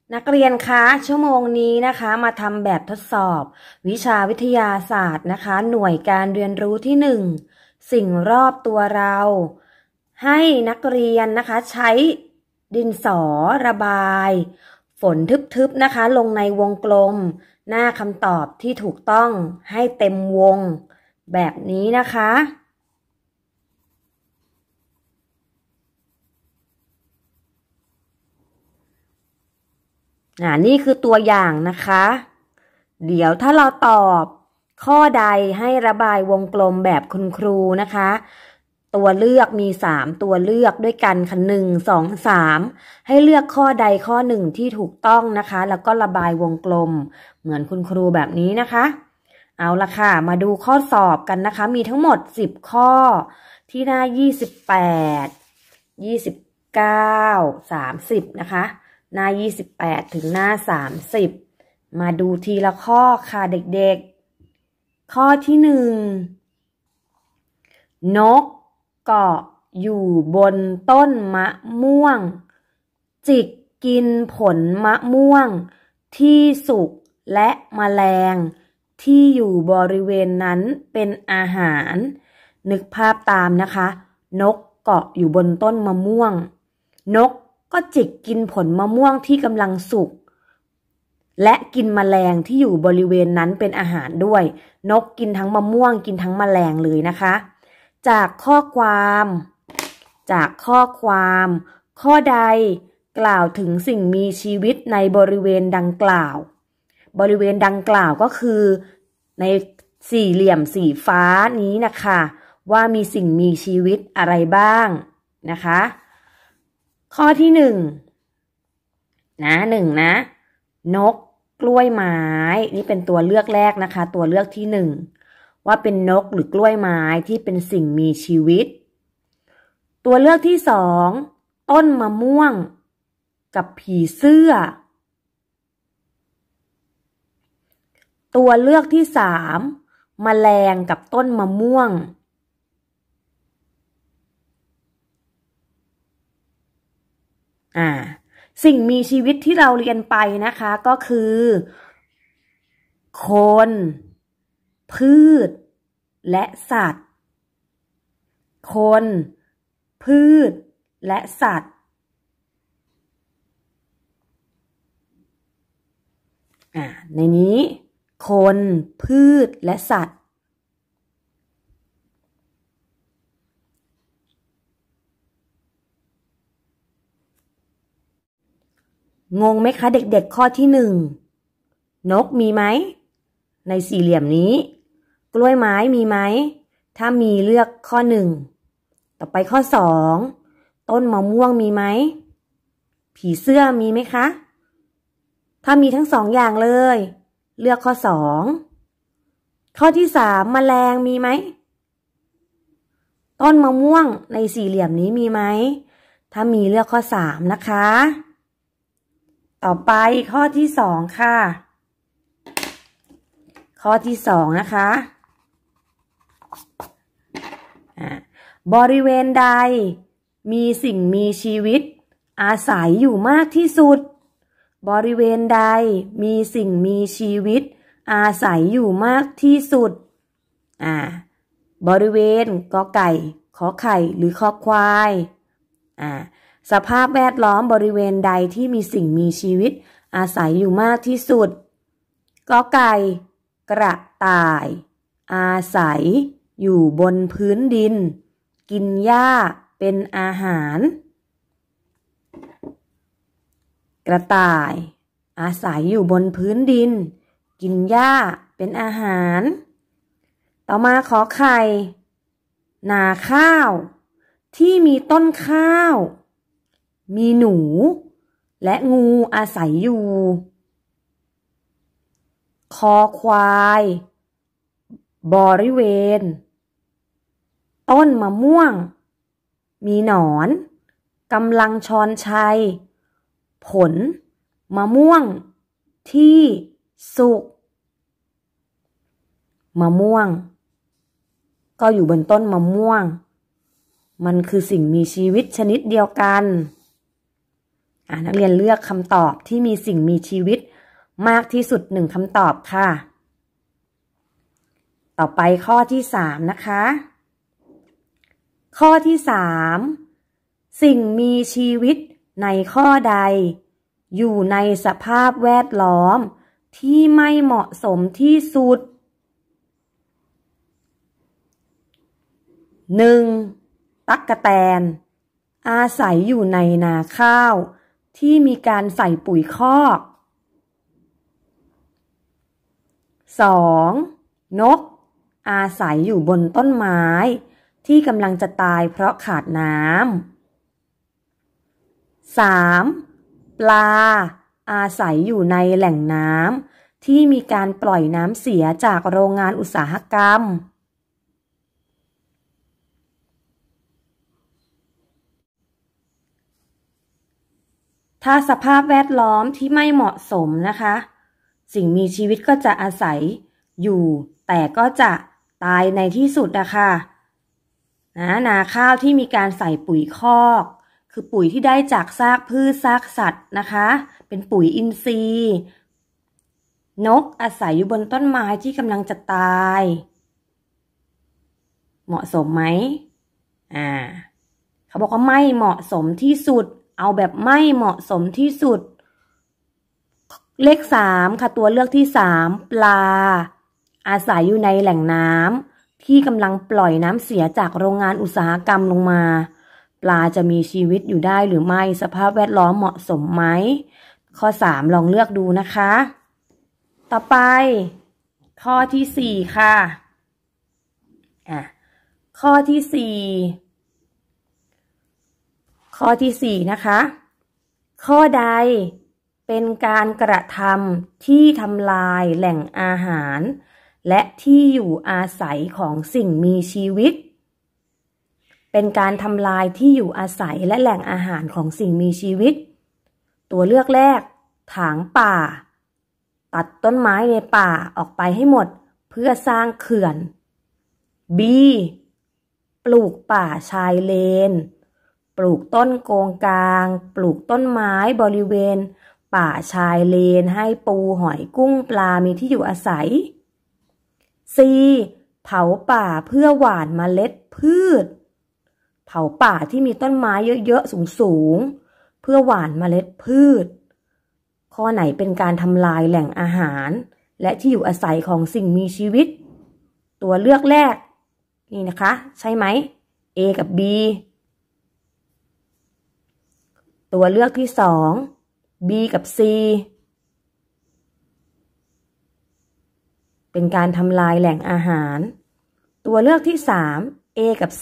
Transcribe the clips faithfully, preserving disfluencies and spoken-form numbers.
นักเรียนคะชั่วโมงนี้นะคะมาทำแบบทดสอบวิชาวิทยาศาสตร์นะคะหน่วยการเรียนรู้ที่หนึ่งสิ่งรอบตัวเราให้นักเรียนนะคะใช้ดินสอระบายฝนทึบๆนะคะลงในวงกลมหน้าคำตอบที่ถูกต้องให้เต็มวงแบบนี้นะคะอ่านี่คือตัวอย่างนะคะเดี๋ยวถ้าเราตอบข้อใดให้ระบายวงกลมแบบคุณครูนะคะตัวเลือกมีสามตัวเลือกด้วยกันค่ะหนึ่ง สอง สามให้เลือกข้อใดข้อหนึ่งที่ถูกต้องนะคะแล้วก็ระบายวงกลมเหมือนคุณครูแบบนี้นะคะเอาละค่ะมาดูข้อสอบกันนะคะมีทั้งหมดสิบข้อที่หน้ายี่สิบแปด ยี่สิบเก้า สามสิบนะคะหน้ายี่สิบแปดถึงหน้าสามสิบมาดูทีละข้อค่ะเด็กๆข้อที่หนึ่งนกเกาะอยู่บนต้นมะม่วงจิกกินผลมะม่วงที่สุกและแมลงที่อยู่บริเวณนั้นเป็นอาหารนึกภาพตามนะคะนกเกาะอยู่บนต้นมะม่วงนกก็จิกกินผลมะม่วงที่กำลังสุกและกินแมลงที่อยู่บริเวณนั้นเป็นอาหารด้วยนกกินทั้งมะม่วงกินทั้งแมลงเลยนะคะจากข้อความจากข้อความข้อใดกล่าวถึงสิ่งมีชีวิตในบริเวณดังกล่าวบริเวณดังกล่าวก็คือในสี่เหลี่ยมสีฟ้านี้นะคะว่ามีสิ่งมีชีวิตอะไรบ้างนะคะข้อที่หนึ่งนะหนึ่งนะนกกล้วยไม้นี่เป็นตัวเลือกแรกนะคะตัวเลือกที่หนึ่งว่าเป็นนกหรือกล้วยไม้ที่เป็นสิ่งมีชีวิตตัวเลือกที่สองต้นมะม่วงกับผีเสื้อตัวเลือกที่สามแมลงกับต้นมะม่วงอ่าสิ่งมีชีวิตที่เราเรียนไปนะคะก็คือคนพืชและสัตว์คนพืชและสัตว์อ่าในนี้คนพืชและสัตว์งงไหมคะเด็กๆข้อที่หนึ่งนกมีไหมในสี่เหลี่ยมนี้กล้วยไม้มีไหมถ้ามีเลือกข้อหนึ่งต่อไปข้อสองต้นมะม่วงมีไหมผีเสื้อมีไหมคะถ้ามีทั้งสองอย่างเลยเลือกข้อสองข้อที่สามแมลงมีไหมต้นมะม่วงในสี่เหลี่ยมนี้มีไหมถ้ามีเลือกข้อสามนะคะต่อไปข้อที่สองค่ะข้อที่สองนะคะบริเวณใดมีสิ่งมีชีวิตอาศัยอยู่มากที่สุดบริเวณใดมีสิ่งมีชีวิตอาศัยอยู่มากที่สุดอ่าบริเวณกอไก่ขอไข่หรือคอควายอ่าสภาพแวดล้อมบริเวณใดที่มีสิ่งมีชีวิตอาศัยอยู่มากที่สุดกอไก่กระต่ายอาศัยอยู่บนพื้นดินกินหญ้าเป็นอาหารกระต่ายอาศัยอยู่บนพื้นดินกินหญ้าเป็นอาหารต่อมาขอไข่นาข้าวที่มีต้นข้าวมีหนูและงูอาศัยอยู่คอควายบริเวณต้นมะม่วงมีหนอนกำลังช้อนชัยผลมะม่วงที่สุกมะม่วงก็อยู่บนต้นมะม่วงมันคือสิ่งมีชีวิตชนิดเดียวกันอ่านักเรียนเลือกคำตอบที่มีสิ่งมีชีวิตมากที่สุดหนึ่งคำตอบค่ะต่อไปข้อที่สามนะคะข้อที่สามสิ่งมีชีวิตในข้อใดอยู่ในสภาพแวดล้อมที่ไม่เหมาะสมที่สุดหนึ่งตั๊กแตนอาศัยอยู่ในนาข้าวที่มีการใส่ปุ๋ยคอกสองนกอาศัยอยู่บนต้นไม้ที่กำลังจะตายเพราะขาดน้ำสามปลาอาศัยอยู่ในแหล่งน้ำที่มีการปล่อยน้ำเสียจากโรงงานอุตสาหกรรมถ้าสภาพแวดล้อมที่ไม่เหมาะสมนะคะสิ่งมีชีวิตก็จะอาศัยอยู่แต่ก็จะตายในที่สุดนะคะนะนาข้าวที่มีการใส่ปุ๋ยคอกคือปุ๋ยที่ได้จากซากพืชซากสัตว์นะคะเป็นปุ๋ยอินทรีย์นกอาศัยอยู่บนต้นไม้ที่กำลังจะตายเหมาะสมไหมอ่าเขาบอกว่าไม่เหมาะสมที่สุดเอาแบบไม่เหมาะสมที่สุดเลขสามค่ะตัวเลือกที่สามปลาอาศัยอยู่ในแหล่งน้ำที่กำลังปล่อยน้ำเสียจากโรงงานอุตสาหกรรมลงมาปลาจะมีชีวิตอยู่ได้หรือไม่สภาพแวดล้อมเหมาะสมไหมข้อสามลองเลือกดูนะคะต่อไปข้อที่สี่ค่ะอ่ะข้อที่สี่ข้อที่สี่นะคะข้อใดเป็นการกระทำที่ทำลายแหล่งอาหารและที่อยู่อาศัยของสิ่งมีชีวิตเป็นการทำลายที่อยู่อาศัยและแหล่งอาหารของสิ่งมีชีวิตตัวเลือกแรกถางป่าตัดต้นไม้ในป่าออกไปให้หมดเพื่อสร้างเขื่อน B ปลูกป่าชายเลนปลูกต้นโกงกางปลูกต้นไม้บริเวณป่าชายเลนให้ปูหอยกุ้งปลามีที่อยู่อาศัย C เผาป่าเพื่อหว่านเมล็ดพืชเผาป่าที่มีต้นไม้เยอะๆสูงๆเพื่อหว่านเมล็ดพืชข้อไหนเป็นการทำลายแหล่งอาหารและที่อยู่อาศัยของสิ่งมีชีวิตตัวเลือกแรกนี่นะคะใช่ไหม A กับ B ตัวเลือกที่สอง B กับ C เป็นการทำลายแหล่งอาหารตัวเลือกที่สาม A กับ C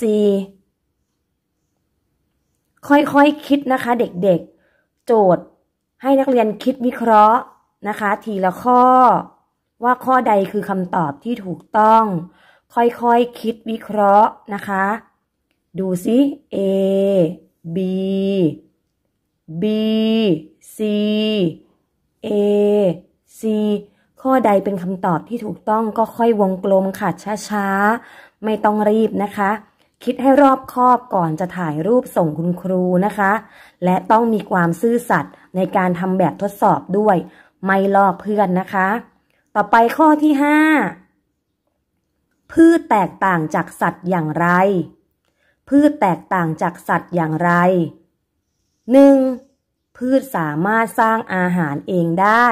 ค่อยๆ คคิดนะคะเด็กๆโจทย์ให้นักเรียนคิดวิเคราะห์นะคะทีละข้อว่าข้อใดคือคำตอบที่ถูกต้องค่อยๆ คคิดวิเคราะห์นะคะดูซิ A B B C A C ข้อใดเป็นคำตอบที่ถูกต้องก็ค่อยวงกลมค่ะช้าๆไม่ต้องรีบนะคะคิดให้รอบคอบก่อนจะถ่ายรูปส่งคุณครูนะคะและต้องมีความซื่อสัตย์ในการทำแบบทดสอบด้วยไม่ลอกเพื่อนนะคะต่อไปข้อที่ห้าพืชแตกต่างจากสัตว์อย่างไรพืชแตกต่างจากสัตว์อย่างไรหนึ่งพืชสามารถสร้างอาหารเองได้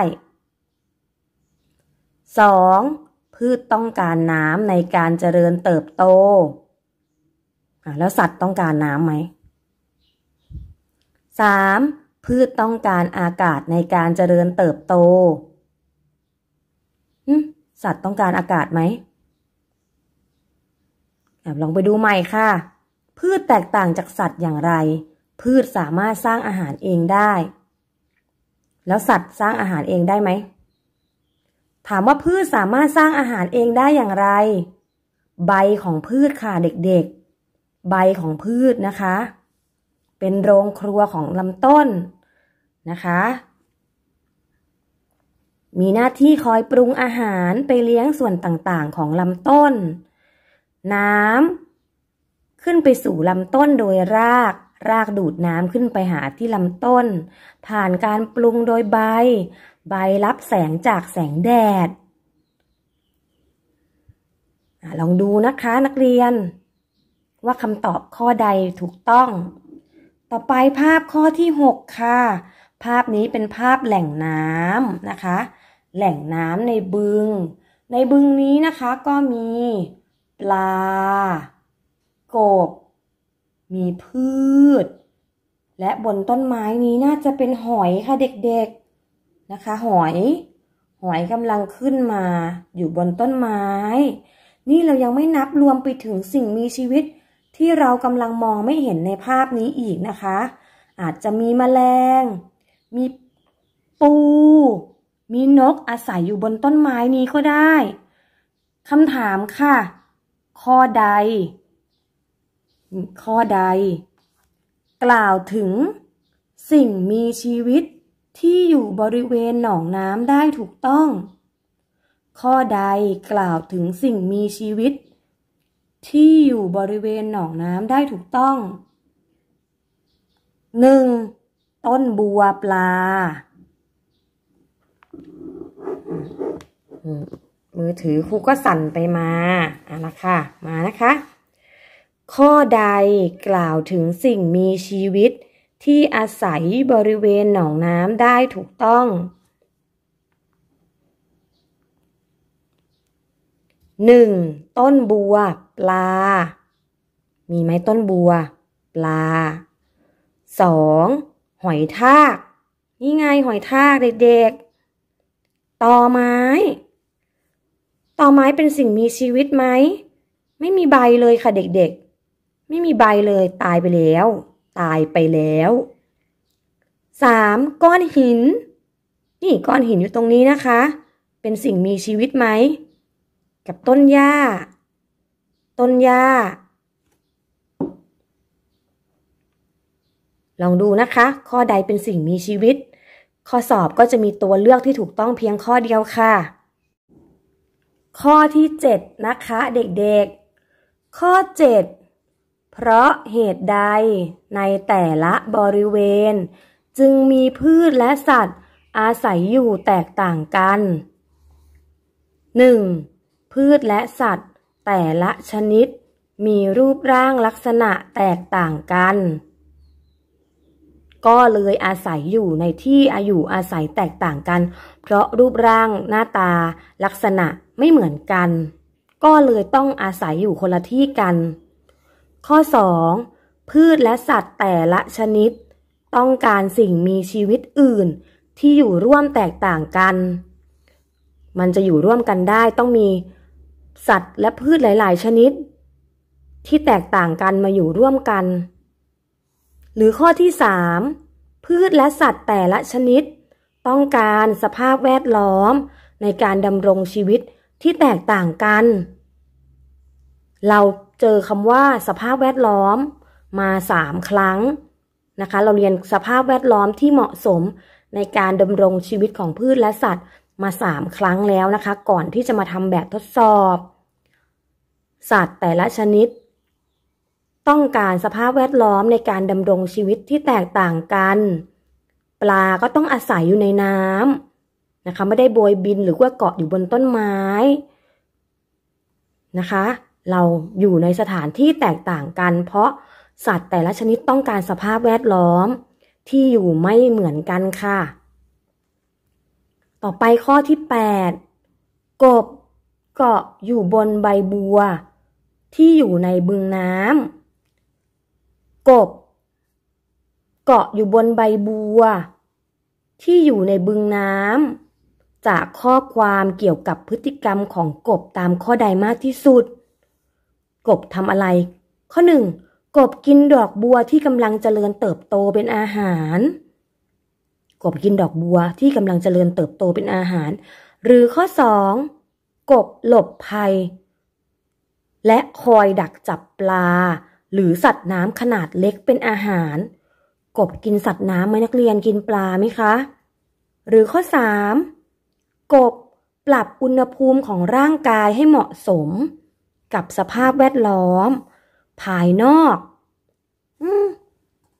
สองพืชต้องการน้ำในการเจริญเติบโตแล้วสัตว์ต้องการน้ำไหมสามพืชต้องการอากาศในการเจริญเติบโตสัตว์ต้องการอากาศไหมลองไปดูใหม่ค่ะพืชแตกต่างจากสัตว์อย่างไรพืชสามารถสร้างอาหารเองได้แล้วสัตว์สร้างอาหารเองได้ไหมถามว่าพืชสามารถสร้างอาหารเองได้อย่างไรใบของพืชค่ะเด็กๆใบของพืชนะคะเป็นโรงครัวของลำต้นนะคะมีหน้าที่คอยปรุงอาหารไปเลี้ยงส่วนต่างๆของลำต้นน้ำขึ้นไปสู่ลำต้นโดยรากรากดูดน้ำขึ้นไปหาที่ลำต้นผ่านการปรุงโดยใบใบรับแสงจากแสงแดดลองดูนะคะนักเรียนว่าคำตอบข้อใดถูกต้องต่อไปภาพข้อที่หกค่ะภาพนี้เป็นภาพแหล่งน้ำนะคะแหล่งน้ำในบึงในบึงนี้นะคะก็มีปลากบมีพืชและบนต้นไม้นี้น่าจะเป็นหอยค่ะเด็กๆนะคะหอยหอยกำลังขึ้นมาอยู่บนต้นไม้นี่เรายังไม่นับรวมไปถึงสิ่งมีชีวิตที่เรากำลังมองไม่เห็นในภาพนี้อีกนะคะอาจจะมีแมลงมีปูมีนกอาศัยอยู่บนต้นไม้นี้ก็ได้คำถามค่ะข้อใดข้อใดกล่าวถึงสิ่งมีชีวิตที่อยู่บริเวณหนองน้ำได้ถูกต้องข้อใดกล่าวถึงสิ่งมีชีวิตที่อยู่บริเวณหนองน้ำได้ถูกต้องหนึ่งต้นบัวปลามือถือครูก็สั่นไปมาอ่ะนะคะมานะคะข้อใดกล่าวถึงสิ่งมีชีวิตที่อาศัยบริเวณหนองน้ำได้ถูกต้องหนึ่งต้นบัวปลามีไหมต้นบัวปลาสองหอยทากนี่ไงหอยทากเด็กๆตอไม้ตอไม้เป็นสิ่งมีชีวิตไหมไม่มีใบเลยค่ะเด็กๆไม่มีใบเลยตายไปแล้วตายไปแล้วสามก้อนหินนี่ก้อนหินอยู่ตรงนี้นะคะเป็นสิ่งมีชีวิตไหมกับต้นหญ้าต้นหญ้าลองดูนะคะข้อใดเป็นสิ่งมีชีวิตข้อสอบก็จะมีตัวเลือกที่ถูกต้องเพียงข้อเดียวค่ะข้อที่เจ็ดนะคะเด็กๆข้อเจ็ดเพราะเหตุใดในแต่ละบริเวณจึงมีพืชและสัตว์อาศัยอยู่แตกต่างกันหนึ่งพืชและสัตว์แต่ละชนิดมีรูปร่างลักษณะแตกต่างกันก็เลยอาศัยอยู่ในที่อายุอาศัยแตกต่างกันเพราะรูปร่างหน้าตาลักษณะไม่เหมือนกันก็เลยต้องอาศัยอยู่คนละที่กันข้อสองพืชและสัตว์แต่ละชนิดต้องการสิ่งมีชีวิตอื่นที่อยู่ร่วมแตกต่างกันมันจะอยู่ร่วมกันได้ต้องมีสัตว์และพืชหลายๆชนิดที่แตกต่างกันมาอยู่ร่วมกันหรือข้อที่สามพืชและสัตว์แต่ละชนิดต้องการสภาพแวดล้อมในการดำรงชีวิตที่แตกต่างกันเราเจอคำว่าสภาพแวดล้อมมาสามครั้งนะคะเราเรียนสภาพแวดล้อมที่เหมาะสมในการดำรงชีวิตของพืชและสัตว์มาสามครั้งแล้วนะคะก่อนที่จะมาทำแบบทดสอบสัตว์แต่ละชนิดต้องการสภาพแวดล้อมในการดำรงชีวิตที่แตกต่างกันปลาก็ต้องอาศัยอยู่ในน้ำนะคะไม่ได้โบยบินหรือว่าเกาะอยู่บนต้นไม้นะคะเราอยู่ในสถานที่แตกต่างกันเพราะสัตว์แต่ละชนิดต้องการสภาพแวดล้อมที่อยู่ไม่เหมือนกันค่ะต่อไปข้อที่แปดกบเกาะอยู่บนใบบัวที่อยู่ในบึงน้ำกบเกาะอยู่บนใบบัวที่อยู่ในบึงน้ำจากข้อความเกี่ยวกับพฤติกรรมของกบตามข้อใดมากที่สุดกบทำอะไรข้อหนึ่งกบกินดอกบัวที่กำลังเจริญเติบโตเป็นอาหารกบกินดอกบัวที่กำลังเจริญเติบโตเป็นอาหารหรือข้อสองกบหลบภัยและคอยดักจับปลาหรือสัตว์น้ำขนาดเล็กเป็นอาหารกบกินสัตว์น้ำไหมนักเรียนกินปลาไหมคะหรือข้อสามกบปรับอุณหภูมิของร่างกายให้เหมาะสมกับสภาพแวดล้อมภายนอกอืม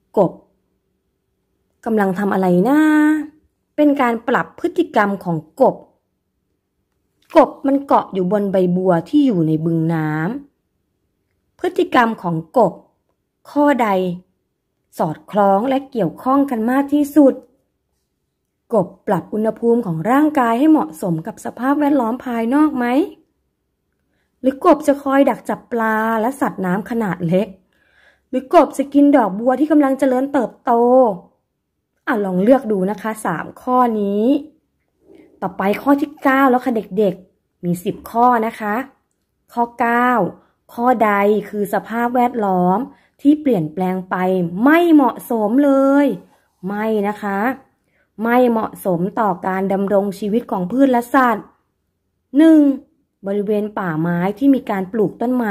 กบกำลังทำอะไรนะเป็นการปรับพฤติกรรมของกบกบมันเกาะอยู่บนใบบัวที่อยู่ในบึงน้ำพฤติกรรมของกบข้อใดสอดคล้องและเกี่ยวข้องกันมากที่สุดกบปรับอุณหภูมิของร่างกายให้เหมาะสมกับสภาพแวดล้อมภายนอกไหมหรือกบจะคอยดักจับปลาและสัตว์น้ำขนาดเล็กหรือกบจะกินดอกบัวที่กำลังเจริญเติบโตอ่ะลองเลือกดูนะคะสามข้อนี้ต่อไปข้อที่เก้าแล้วค่ะเด็กๆมีสิบข้อนะคะข้อเก้าข้อใดคือสภาพแวดล้อมที่เปลี่ยนแปลงไปไม่เหมาะสมเลยไม่นะคะไม่เหมาะสมต่อการดำรงชีวิตของพืชและสัตว์ หนึ่ง. บริเวณป่าไม้ที่มีการปลูกต้นไม้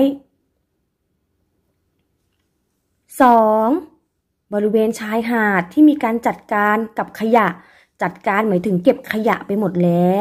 สอง. บริเวณชายหาดที่มีการจัดการกับขยะจัดการหมายถึงเก็บขยะไปหมดแล้ว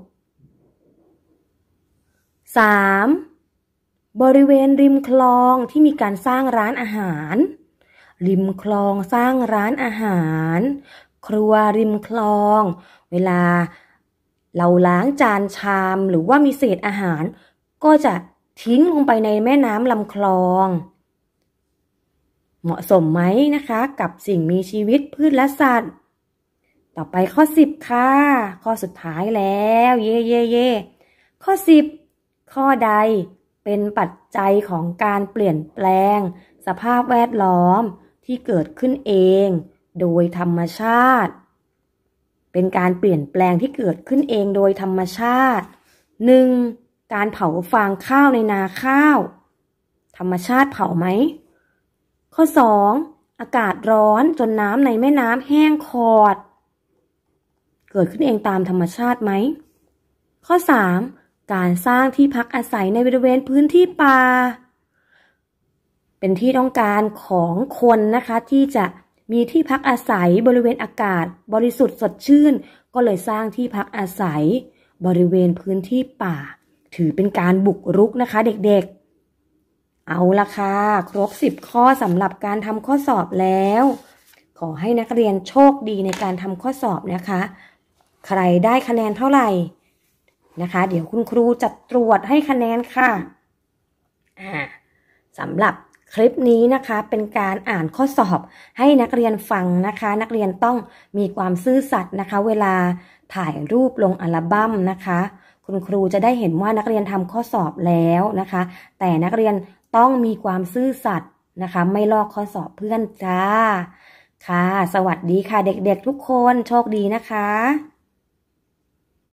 สาม. บริเวณริมคลองที่มีการสร้างร้านอาหารริมคลองสร้างร้านอาหารครัวริมคลองเวลาเราล้างจานชามหรือว่ามีเศษอาหารก็จะทิ้งลงไปในแม่น้ำลำคลองเหมาะสมไหมนะคะกับสิ่งมีชีวิตพืชและสัตว์ต่อไปข้อสิบค่ะข้อสุดท้ายแล้วเย่เย่เย่ข้อสิบข้อใดเป็นปัจจัยของการเปลี่ยนแปลงสภาพแวดล้อมที่เกิดขึ้นเองโดยธรรมชาติเป็นการเปลี่ยนแปลงที่เกิดขึ้นเองโดยธรรมชาติ หนึ่ง. การเผาฟางข้าวในนาข้าวธรรมชาติเผาไหมข้อสองอากาศร้อนจนน้ำในแม่น้ำแห้งขอดเกิดขึ้นเองตามธรรมชาติไหมข้อสามการสร้างที่พักอาศัยในบริเวณพื้นที่ป่าเป็นที่ต้องการของคนนะคะที่จะมีที่พักอาศัยบริเวณอากาศบริสุทธิ์สดชื่นก็เลยสร้างที่พักอาศัยบริเวณพื้นที่ป่าถือเป็นการบุกรุกนะคะเด็กๆเอาละค่ะครบสิบข้อสำหรับการทำข้อสอบแล้วขอให้นักเรียนโชคดีในการทำข้อสอบนะคะใครได้คะแนนเท่าไหร่นะคะเดี๋ยวคุณครูจะตรวจให้คะแนนค่ะอ่าสำหรับคลิปนี้นะคะเป็นการอ่านข้อสอบให้นักเรียนฟังนะคะนักเรียนต้องมีความซื่อสัตย์นะคะเวลาถ่ายรูปลงอัลบั้มนะคะคุณครูจะได้เห็นว่านักเรียนทำข้อสอบแล้วนะคะแต่นักเรียนต้องมีความซื่อสัตย์นะคะไม่ลอกข้อสอบเพื่อนจ้าค่ะสวัสดีค่ะเด็กๆทุกคนโชคดีนะคะ